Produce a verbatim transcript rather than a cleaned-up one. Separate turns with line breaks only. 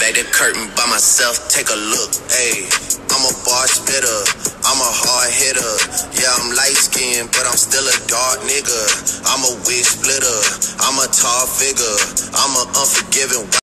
back the curtain by myself, take a look. Ayy, I'm a bar spitter, I'm a hard hitter. Yeah, I'm light skinned, but I'm still a dark nigga. I'm a wig splitter, I'm a tall figure, I'm a unforgiving